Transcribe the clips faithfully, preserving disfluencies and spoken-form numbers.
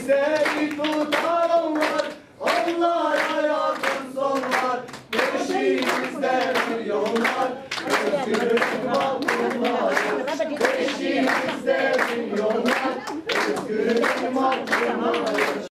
Kimseyi tutanlar, onlara yakın sonlar. Peşimizde milyonlar, özgürlük mahkumları. Peşimizde milyonlar, özgürlük mahkumları.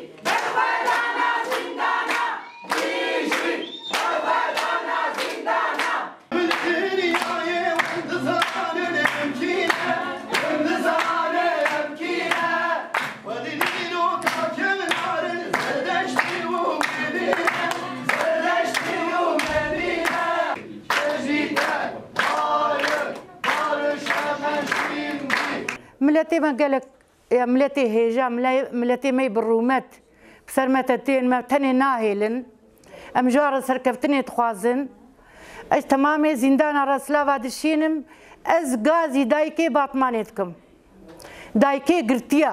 ملتي ما قالك يا ملتي هيجا ملتي ما بالرومات بسر ما تتين ما تاني ناهلن ام جوار سركفتني تخوازن اش تمامي زندان راسلاوا دشينم از غازي دايكي باطمانيتكم دايكي قرتيا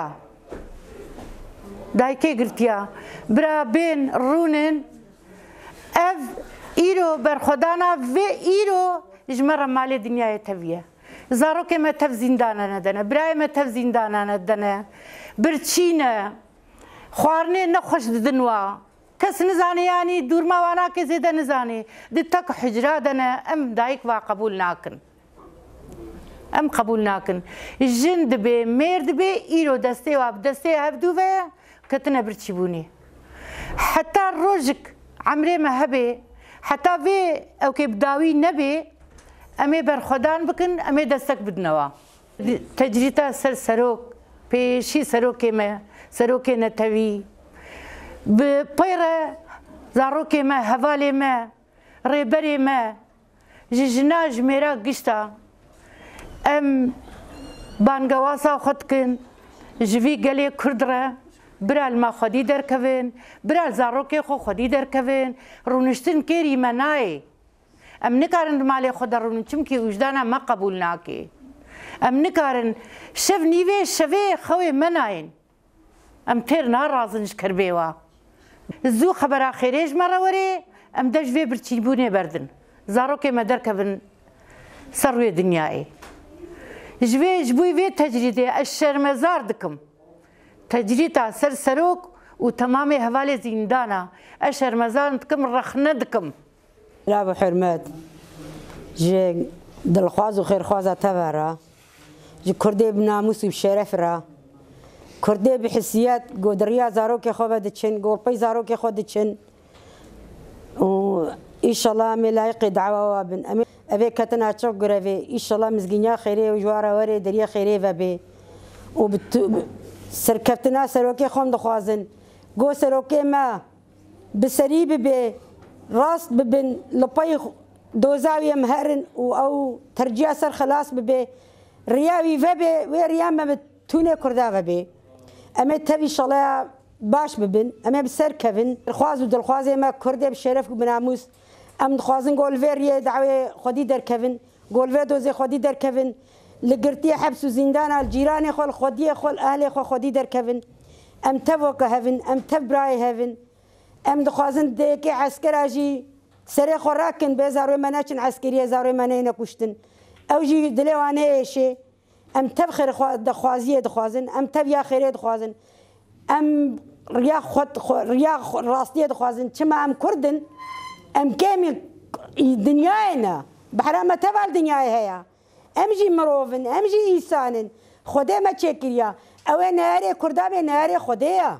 دايكي قرتيا برا بين رونن اف ايرو برخدانا في ايرو جمر مالي دنيا تبيه زارو که متف زندانه ندنه برای متف زندانه ندنه برچینه خوارنه نخوش دنوا کس نزانی یعنی دور موانا که زیده نزانی دتک حجره دنه ام دایک و قبول ناکن ام قبول ناکن جند به مرد به ایرو دسته و اب دسته هبدو و کتنه برچی بونی حتی روزک عمره مهبه حتی و او که بداوی نبه امي برخدان بكن امي دستك بدنوا تجريتا سر سروك بشي سروكي ما سروكي نتوي ببيرة زاروكي ما هوالي ما ريبري ما جيجنا جميرا قشتا ام بانقواسا خدكن جوي قلي كردرة برال ما خدي دركوين برال زاروكي خو خدي دركوين رونشتن كيري مناي ام نکارن مالی خود رون چمکی وجدانا ما قبول ناکی ام نکارن شف نیوه شوه خوی مناین ام تیر نارازنش کربیوا زو خبر آخریج مرا وری ام دجوی برچی بونه بردن زارو که مدر کبن سروی دنیای جوی جبوی وی تجریده الشرمزار دکم تجریده سر سروک و تمام حوالی زندانا الشرمزار دکم رخنه دکم لا بحرمات جي دلخواز وخير خوازة تبارا جي كردي بناموس وبشرف را كردي بحسيات قدريا زاروكي خوبا دتشن قوربي زاروكي خو دتشن و إن شاء الله ملايقي دعوة وابن أمي أبي كتنا تشوق قرافي إن شاء الله مزقينيا خيري وجوارا وري دريا خيري فابي وبتو سركبتنا سروكي خوم دخوازن قو سروكي ما بسريب بي راست ببن لبي دوزاوي مهرن او ترجيع سر خلاص ببي رياوي فبي وريام ما بتوني كردا فبي اما تبي شلا باش ببن اما بسر كفن خواز ودلخواز ما كردي بشرف وبناموس ام خوازن قول فيري دعوي خدي در كفن قول في دوزي خدي در كفن لقرتي حبس وزندان الجيران خول خدي خول اهلي خو خدي در كفن ام تبوك هفن ام تبراي هفن ام دخوازن ديكي عسكر اجي سري خوراكن بزاروي مناچن عسكريه زاروي منين كشتن او جي دلوانه ايشي ام تبخر دخوازيه دخوازن ام تبيا خيريه دخوازن ام ريا خد ريا راستيه دخوازن كما ام كردن ام كامل دنيانا بحرامه تبع الدنيا هيا ام جي مروفن ام جي انسان خدي ما تشكريا او ناري كردامي ناري خديا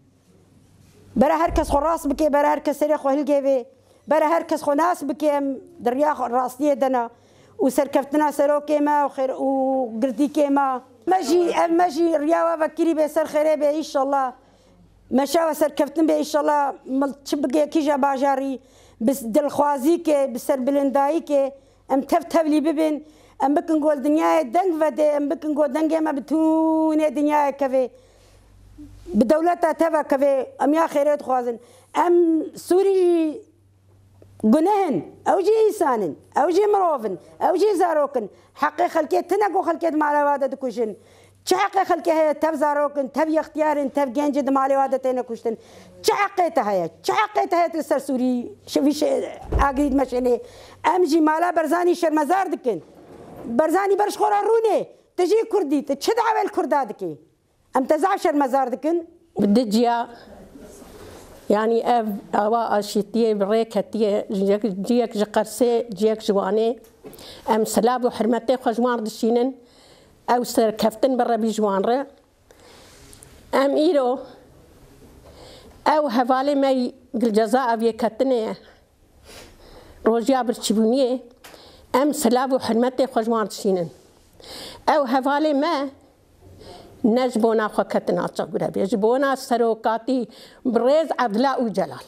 برا هركس خراس بكي برا هركس سري خو هلجيبي برا هركس خو ناس بكي دريا راستيه دنا وسركفتنا سروكي ما وخير وقردي كيما ماجي ماجي رياوه فكري بسر خيري به ان شاء الله مشاوه سركفتن به ان شاء الله ملتشبقي كيجا باجاري بس دلخوازي كي بسر بلنداي كي ام تفتبلي ببن ام بكن قول دنيا دنگ ودي ام بكن قول دنگ ما بتوني دنيا كفي بدولتها تبع كفي ام يا خيرات خوازن ام سوري جنهن او جي انسان او جي مروفن او جي زاروكن حقي خلكي تنقو خلكي مال واده دكوشن حقي خلكي هي تب زاروكن تب اختيار تب جنجد مال واده تنكوشتن حقيتها هي حقيتها هي تسر سوري شوفي اقريد مشني ام جي مالا برزاني شرمزار دكن برزاني برش خورا روني تجي كردي تشد عمل كردادكي ام تزعشر مزار دكن بدجيا يعني أب أوا أشيتيه بريكتيه جيك جيك جقرسي جيك جواني أم سلاب وحرمتي خجوان دشينن أو سر كفتن برا بيجوان را أم إيرو أو هفالي ماي الجزاء في كتنه روجيا برشبونيه أم سلاب وحرمتي خجوان دشينن أو هفالي ما نجبونا خكتنا تقول بيجبونا سروكاتي بريز عبد الله وجلال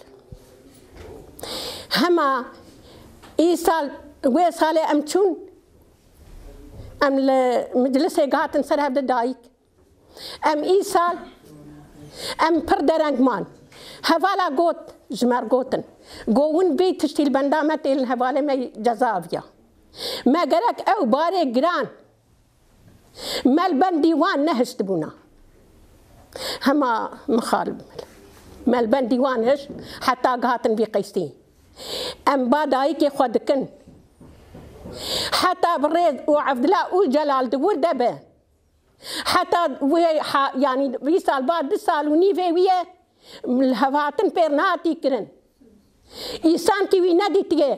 هما إيسال ويسالي أمشون أم المجلس قاتن سرها بدايك أم إيسال أم بردرانج مان هفالا قوت جمار قوتن قوون بيت تشتيل بندامة الهفالي ما جزافيا ما قرك أو باري جران مال ديوان نهشت بونا هما مخالب مال ديوان هش حتى قاتن بقيستين أم بادايك خدكن حتى بريد وعبد الله وجلال دور دبه حتى يعني بيسال بعد سال ونيفي ويا الهواتن بيرناتي كرن إنسان كي وينادي تيه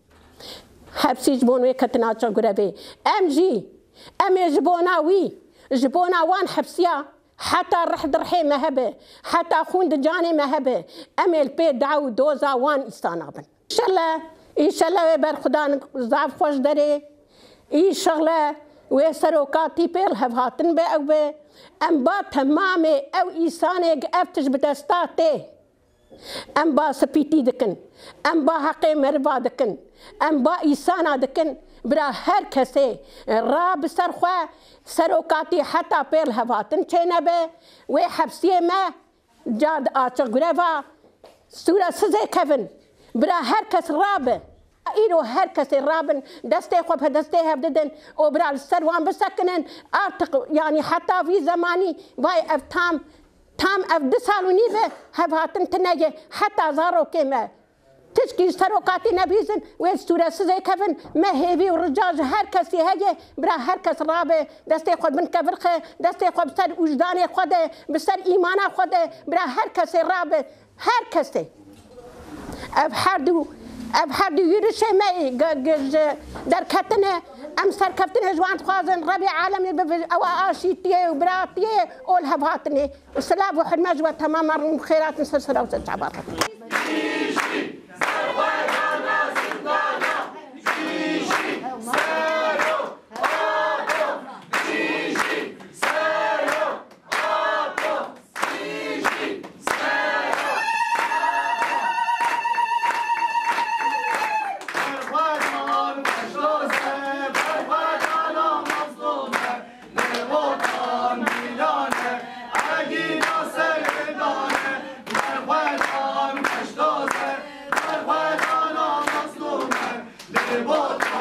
حبسي جبون ويكتنا تشغربي أم جي أم جبونا وي جبونا وان حبسيا حتى رح درحي مهبه حتى خون دجاني مهبه أم البيت دعو دوزا وان استانابن إن شاء الله إن شاء الله ويبر خدان زعف خوش داري إن شاء الله ويسروكاتي بير هفهاتن بي أو بي أم با تمامي أو إيساني أفتش بدستاتي أم با سبيتي دكن أم با حقي مربا دكن أم با إيسانا دكن برا هر کسی را بسر خواه سروکاتی حتی پیل هواتن چه نبه و حبسیه ما جاد آچه گرفا سورا سزه کفن برا هر کس رابه ایرو هر کسی رابن دسته خوب دسته هبددن و برا السروان بسکنن آرتق يعني حتى في زماني واي اف تام تام اف دسالو نيفه هواتن تنجي حتى زارو كيما تشكي سروقاتي نبيزن ويستورا سزي كفن ما هيبي والرجاج هر كسي هجي برا هر كس رابه دستي خود من كفرخه دستي خود بسر وجداني خود بسر ايمانا خود برا هر كسي رابه هر كسي اب حردو اب حردو يرشي ماي در كتنه ام سر كفتنه جوان خوازن ربي عالمي او اشيتيه وبراتيه اول هباتني والسلام وحرمه جوا تماما خيرات نسلسله وتعبر What?